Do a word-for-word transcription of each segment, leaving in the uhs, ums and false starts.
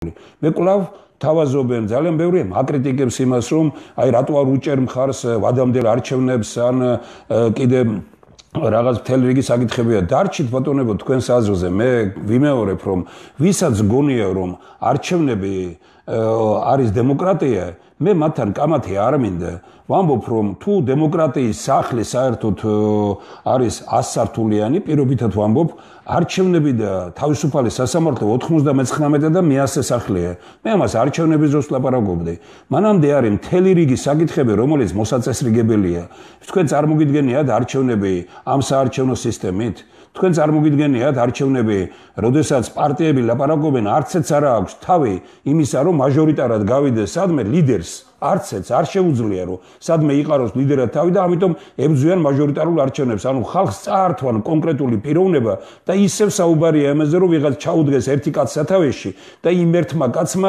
მე კვლავ თავაზობენ ძალიან ბევრი აკრიტიკებს იმას, რომ აი რატო არ უჭერ მხარს ვადამდელ არჩევნებს ან კიდე რაღაც მთელი რიგი საკითხებია. დარჩით ბატონებო თქვენს აზრზე, მე ვიმეორებ, რომ ვისაც გონია, რომ არჩევნები არის დემოკრატია, მე მათთან კამათი არ მინდა. ვამბობ, რომ თუ დემოკრატიის სახლი საერთოდ არის ასსართულიანი, პირობითად ვამბობ, არჩევნები და თავისუფალი სასამართლო ოთხმოცდამეცხრამეტე და მეასე სახლია. მე ამას არჩევნების დროს ლაპარაკობდი. მანამდე არის მთელი რიგი საკითხები, რომელიც მოსაწესრიგებელია. თქვენ წარმოგიდგენიათ არჩევნები ამ საარჩევნო სისტემით? თქვენ წარმოგიდგენიათ არჩევნები, როდესაც პარტიები ლაპარაკობენ, არცეც არა აქვს თავი იმისა, რომ მაჟორიტარად გავიდეს სადმე ლიდერს. არცეც არ შეუძლია, რომ სადმე იყაროს ლიდერად თავი და ამიტომ ებრძვიან მაჟორიტარულ არჩევნებს. ანუ ხალხს წაართვან კონკრეტული პიროვნება და ისევ საუბარია ამაზე, რომ ვიღაც ჩაუდგეს ერთი კაცს სათავეში და იმ ერთმა კაცმა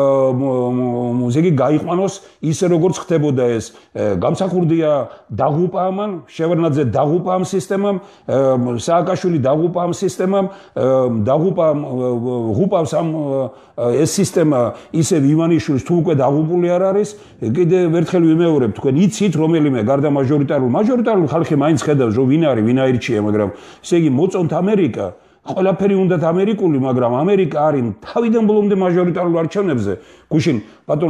მუზიკი გაიყვანოს ისე როგორც ხდებოდა ეს. გამსახურდია დაღუპა ამან, შევარდნაძე დაღუპა ამ სისტემამ, სააკაშვილი დაღუპა ამ სისტემამ, დაღუპა ღუპავს ამ ეს სისტემა ისევ ივანიშვილის თუ უკვე დაღუპული არ არის. კიდე ერთხელ ვიმეორებ, თქვენ იცით რომელიმე გარდა მაჟორიტარულ მაჟორიტარულ ხალხი მაინც ხედავს, რომ ვინ არის, ვინ აირჩია, მაგრამ ესე იგი მოწონთ ამერიკა, ყველაფერი უნდათ ამერიკული, მაგრამ ამერიკა არის თავიდან ბოლომდე მაჟორიტარულ არჩევნებზე. გუშინ ბატონ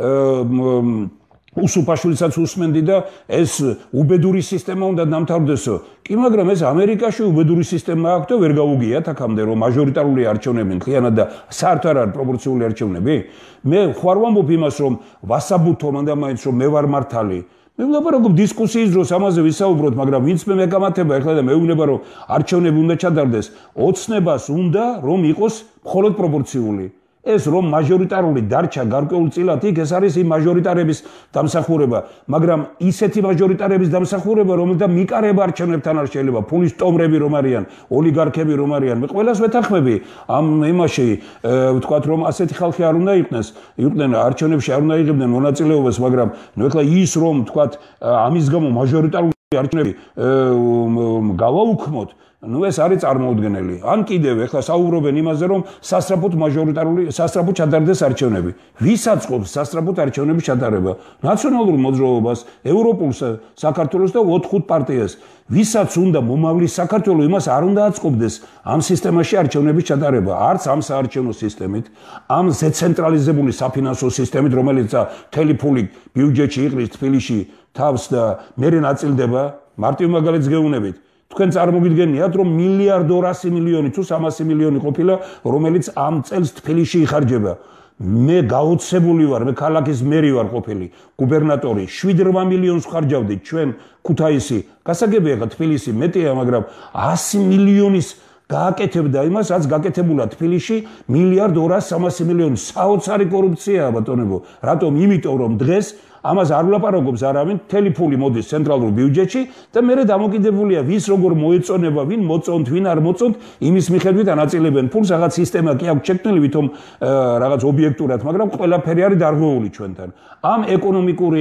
უსუფაშვილიცაც უსმენდი და ეს უბედური სისტემა უნდა დამთავრდესო. კი, მაგრამ ეს ამერიკაში უბედური სისტემა აქვს და ვერ გაუგიათ აქამდე, რომ მაჟორიტარული არჩევნები მთლიანად და საერთოდ არ არის პროპორციული არჩევნები. მე ხوار ვამბობ იმას, რომ ვასაბუთო მანდა მაინც რომ მე ვარ მართალი. მე ვლაპარაკობ დისკუსიის დროს ამაზე ვისაუბროთ, მაგრამ ვინც მე მეკამათება ეხლა და მეუბნება, რომ არჩევნები უნდა ჩადარდეს, ოცნებას უნდა რომ იყოს მხოლოდ პროპორციული. ეს რომ მაჟორიტარული დარჩა გარკვეულწილად იქ ეს არის იმ მაჟორიტარების დამსახურება, მაგრამ ისეთი მაჟორიტარების დამსახურება, რომელთა მიკარება არჩევნებთან არ შეიძლება, ფულის ტომრები რომ არიან, ოლიგარქები რომ არიან. მე ყველას ვეთანხმები ამ იმაში, ვთქვათ, რომ ასეთი ხალხი არ უნდა იყვნენ, იყვნენ არჩევნებში არ უნდა იღებდნენ მონაწილეობას, მაგრამ ნუ ეხლა ის რომ ვთქვათ, ამის გამო მაჟორიტარული არჩევნები გავაუქმოთ, ну ეს არის წარმოუდგენელი. ან კიდევ ეხლა საუბრობენ იმაზე, რომ სასწრაფოდ მაჟორიტარული სასწრაფოდ ჩატარდეს არჩევნები. ვის აწყობს სასწრაფოდ არჩევნების ჩატარება? ნაციონალურ მოძრაობას, ევროპულ საქართველოს და ოთხ-ხუთ პარტიას. ვისაც უნდა მომავლის საქართველო, იმას არ უნდა აწყობდეს ამ სისტემაში არჩევნების ჩატარება. არც ამ საარჩევნო სისტემით, ამ ზეცენტრალიზებული საფინანსო სისტემით, რომელიც მთელი ფული ბიუჯეტში იყრის თბილისში თავს და მერე ნაწილდება, მარტივ მაგალითს გეუბნებით. თქვენ წარმოგიდგენიათ, რომ მილიარდ ორასი მილიონი თუ სამასი მილიონი ყოფილა, რომელიც ამ წელს თბილისში იხარჯება. მე გაოცებული ვარ, მე ქალაქის მერი ვარ ყოფილი, გუბერნატორი, შვიდ რვა მილიონს ხარჯავდით ჩვენ ქუთაისი. გასაგებია ხა თბილისი მეტია, მაგრამ ასი მილიონის გააკეთებდა იმას, რაც გაკეთებულა თბილისში მილიარდ ორასი სამასი მილიონი. საოცარი კორუფციაა ბატონებო. რატომ? იმიტომ რომ დღეს ამას არ ვლაპარაკობს არავინ, მთელი ფული მოდის ცენტრალურ ბიუჯეტში და მერე დამოკიდებულია ვის როგორ მოეწონება, ვინ მოწონთ, ვინ არ მოწონთ, იმის მიხედვით ანაწილებენ ფულს, რაღაც სისტემა კი აქვს შექმნილი, ვითომ რაღაც ობიექტურად, მაგრამ ყველაფერი არის დარღვეული ჩვენთან. ამ ეკონომიკური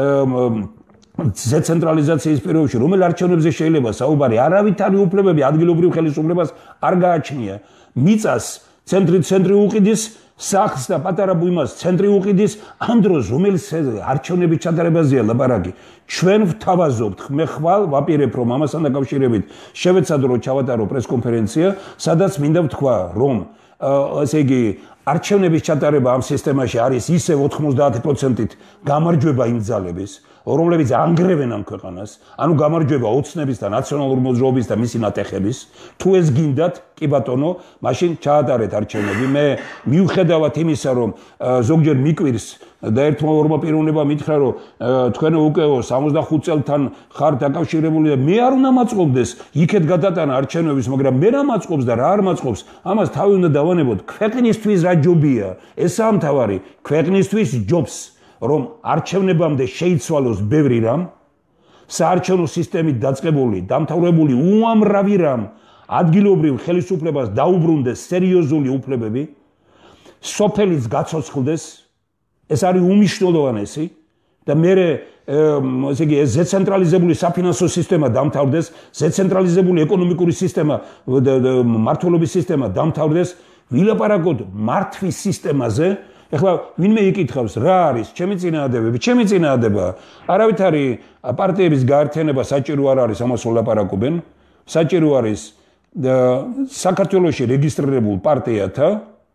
ზეცენტრალიზაციის პირობებში, რომელ არჩევნებზე შეიძლება საუბარი, არავითარი უფლებები ადგილობრივ ხელისუფლებას არ გააჩნია. მიწას ცენტრი ცენტრი უყიდის სახლს და პატარა ბუიმას ცენტრი უყიდის, ამ დროს რომელიც არჩევნების ჩატარებაზეა ლაპარაკი. ჩვენ ვთავაზობთ, მე ხვალ ვაპირებ, რომ ამასთან დაკავშირებით შევეცადო ჩავატარო პრესკონფერენცია, სადაც მინდა ვთქვა, რომ ესე იგი არჩევნების ჩატარება ამ სისტემაში არის ისევ ოთხმოცდაათი პროცენტით გამარჯვება იმ ძალების, რომლებიც ანგრევენ ამ ქვეყანას, ანუ გამარჯვება ოცნების და ნაციონალურ მოძრაობის და მისი ნატეხების. თუ ეს გინდათ, კი ბატონო, მაშინ ჩაატარეთ არჩევნები. მე მიუხედავად იმისა, რომ ზოგჯერ მიკვირს და ერთმა ორმა პიროვნებამ მითხრა, რომ თქვენ უკვე სამოცდახუთ წელთან ხართ დაკავშირებული და მე არ უნდა მაწყობდეს იქეთ გადატანა არჩევნების, მაგრამ მე რა მაწყობს და რა არ მაწყობს, ამას თავი უნდა დავანებოთ. ქვეყნისთვის რა ჯობია? ესაა მთავარი, ქვეყნისთვის ჯობს, რომ არჩევნებამდე შეიცვალოს ბევრი რამ, საარჩევნო სისტემით დაწყებული, დამთავრებული უამრავი რამ, ადგილობრივ ხელისუფლებას დაუბრუნდეს სერიოზული უფლებები, სოფელიც გაცოცხლდეს, ეს არის უმნიშვნელოვანესი და მე ესე იგი ზეცენტრალიზებული საფინანსო სისტემა დამთავრდეს, ზეცენტრალიზებული ეკონომიკური სისტემა, მართლობის სისტემა დამთავრდეს, ვილაპარაკოთ მართვის სისტემაზე. ეხლა ვინმე იკითხავს რა არის ჩემი წინააღმდეგები, ჩემი წინააღმდეგება. არავით არის პარტიების გაერთიანება საჭირო არ არის ამას ვლაპარაკობენ. საჭირო არის საქართველოში რეგისტრირებულ პარტიათა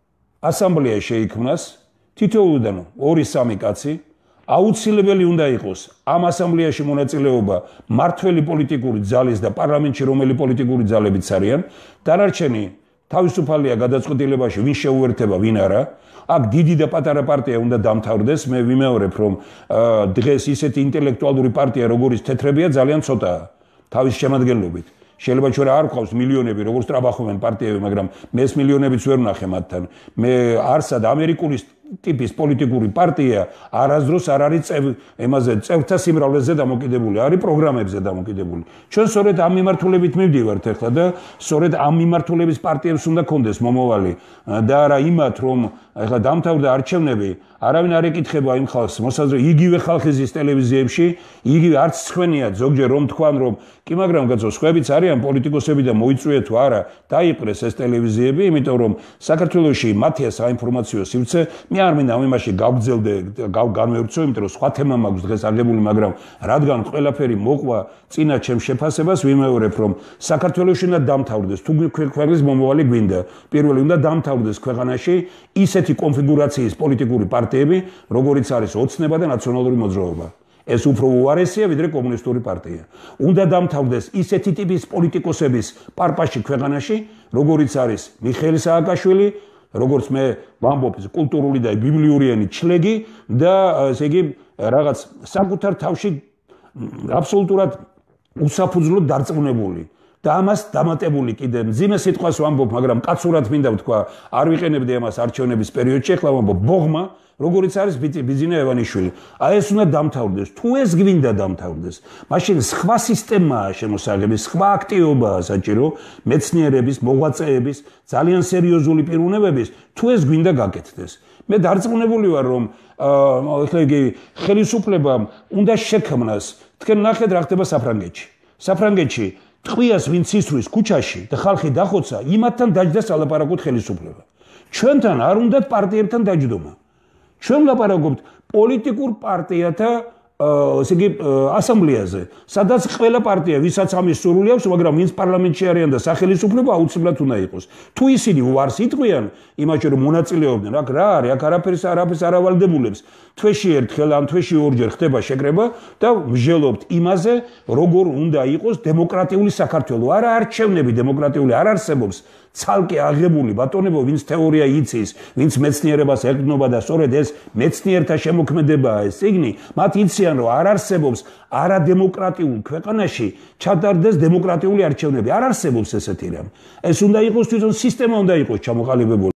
ასამბლეა შეიქმნას თითოეულიდან ორი სამი კაცი აუცილებელი უნდა იყოს ამ ასამბლეაში მონაწილეობა მართველი პოლიტიკური ძალის და პარლამენტში რომელი პოლიტიკური ძალებიც არიან დანარჩენი თავისუფალია გადაწყვეტილებაში ვინ შეუერთება ვინ არა აქ დიდი და პატარა პარტია უნდა დამთავრდეს მე ვიმეორებ რომ დღეს ისეთი ინტელექტუალური პარტია როგორიც თეთრებია ძალიან ცოტაა თავის შემადგენლობით შეიძლება ჩვენ არ გვყავს მილიონები როგორც ტრაბახობენ პარტიები მაგრამ მე ეს მილიონებიც ვერ ვნახე მათთან მე არსად ამერიკული ტიპის პოლიტიკური პარტია არასდროს არ არის წევ ემაზე წევრთა სიმრავლეზე დამოკიდებული არის პროგრამებზე დამოკიდებული ჩვენ სწორედ ამ მიმართულებით მივდივართ ახლა და სწორედ ამ მიმართულების პარტიებს უნდა კონდეს მომავალი და არა იმათ რომ ახლა დამთავრდა არჩევნები არავინ არ ეკითხება იმ ხალხს მოსაზრე იგივე ხალხი ზის ტელევიზიებში იგივე არც ცხენია ზოგჯერ რომ თქვან რომ კი მაგრამ კაცო სხვაებიც არიან პოლიტიკოსები და მოიწვიეთ თუ არა დაიპყრეს ეს ტელევიზიები იმიტომ რომ საქართველოში მათია საინფორმაციო სივრცე მე არ მინდა ამ იმაში გავგზელდე განვევრცო იმიტომ რომ სხვა თემა მაქვს დღეს აღებული მაგრამ რადგან ყველაფერი მოყვა წინა ჩემ შეფასებას ვიმეორებ რომ საქართველოში უნდა დამთავრდეს თუ ქვეყნის მომავალი გვინდა პირველი უნდა დამთავრდეს ქვეყანაში ისეთი კონფიგურაციის პოლიტიკური პარტიები როგორიც არის ოცნება და ნაციონალური მოძრაობა ეს უფრო უარესია ვიდრე კომუნისტური პარტია უნდა დამთავრდეს ისეთი ტიპის პოლიტიკოსების პარპაში ქვეყანაში როგორიც არის მიხეილ სააკაშვილი როგორც მე ვამბობ კულტურული და ბიბლიურიანი ჩლეგი და ესე იგი რაღაც საკუთარ თავში აბსოლუტურად უსაფუძვლოდ დარწმუნებული და ამას დამატებული კიდე მძიმე სიტყვას ვამბობ მაგრამ კაცურად მინდა ვთქვა არ ვიყენებდი ამას არჩევნების პერიოდში ახლა ვამბობ ბოღმა როგორიც არის ბიძინა ევანიშვილი აი ეს უნდა დამთავრდეს თუ ეს გვინდა დამთავრდეს მაშინ სხვა სისტემაა შემოსაღები სხვა აქტივობაა საჭირო მეცნიერების მოღვაწეების ძალიან სერიოზული პიროვნებების თუ ეს გვინდა გაკეთდეს მე დარწმუნებული ვარ რომ ახლა იგი ხელისუფლებამ უნდა შექმნას თქვენ ნახეთ რა ხდება საფრანგეთში საფრანგეთში ტყვიას ვინც ისვრის ქუჩაში და ხალხი დახოცა იმათთან დაჯდა სალაპარაკოდ ხელისუფლება ჩვენთან არ უნდათ პარტიებთან დაჯდომა ჩვენ ვლაპარაკობთ პოლიტიკურ პარტიათა ესე იგი ასამბლეაზე სადაც ყველა პარტია ვისაც ამის სურვილი აქვს მაგრამ ვინც პარლამენტში არიან და სახელმწიფო აუცილებლად უნდა იყოს თუ ისინი უარს იტყვიან იმაში რომ მონაწილეობდნენ აქ რა არის აქ არაფერს არაფერს არ ავალდებულებს თვეში ერთხელ ან თვეში ორჯერ ხდება შეკრება და მსჯელობთ იმაზე როგორ უნდა იყოს დემოკრატიული საქართველო არა არჩევნები დემოკრატიული არ არსებობს ცალკე აღებული ბატონებო ვინც თეორია იცის ვინც მეცნიერებას ეკნობა და სწორედ ეს მეცნიერთა შემოქმედებაა ეს ციგნი მათ იციან რომ არ არსებობს არადემოკრატიულ ქვეყანაში ჩატარდეს დემოკრატიული არჩევნები არ არსებობს ესეთი რამ ეს უნდა იყოს თვითონ სისტემა უნდა იყოს ჩამოყალიბებული